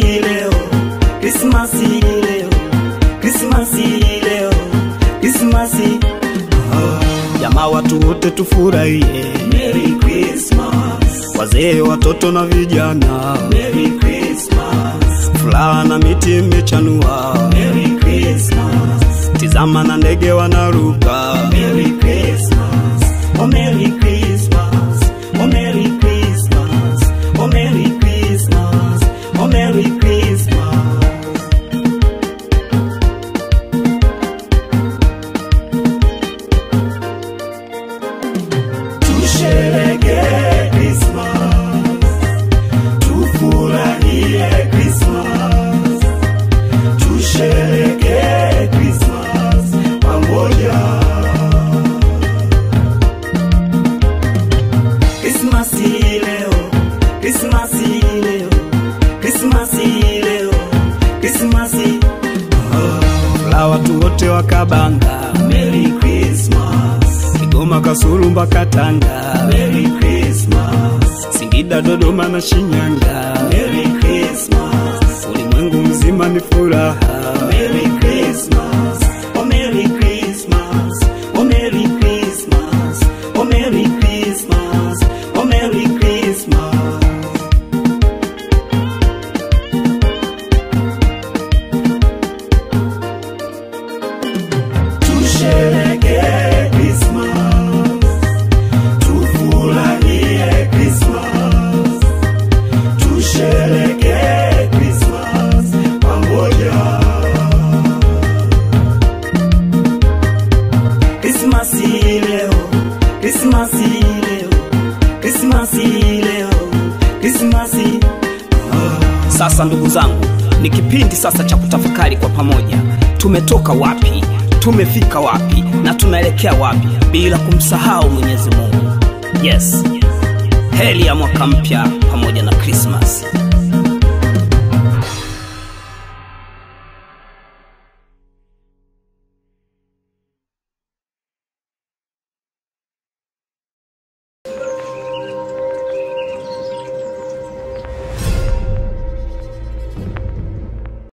leo, Krismasi leo, Krismasi leo, Krismasi. Jamaa watu wote tufurahie, Merry Christmas. Wazee, watoto na vijana, Merry Christmas. Furaha na miti imechanua, Merry Christmas. Tizama na ndege wanaruka, Merry Christmas. Oh Merry Christmas, oh Merry Christmas, oh Merry Christmas, oh Merry Christmas. Tusherehekee Christmas, tufurahie Christmas, tusherehekee Christmas pamoja. Krismasi leo, Krismasi leo, Krismasi leo, Krismasi. La watu wote wakabanga, Merry Christmas. Kigoma, Kasulu mpaka Tanga, Merry Christmas. Singida, Dodoma na Shinyanga, Merry Christmas. Ulimwengu mzima ni furaha, Merry Christmas. Oh Merry Christmas, oh Merry Christmas, oh Merry Christmas, oh Merry Christmas. Tusherehekee Christmas, tufurahie Christmas, tusherehekee Christmas pamoja. Krismasi leo, Krismasi leo, Krismasi leo, Krismasi. Sasa ndugu zangu, ni kipindi sasa cha kutafakari kwa pamoja. Tumetoka wapi? Tumefika wapi? Na tunaelekea wapi? Bila kumsahau Mwenyezi Mungu. Yes. Heri ya mwaka mpya pamoja na Christmas.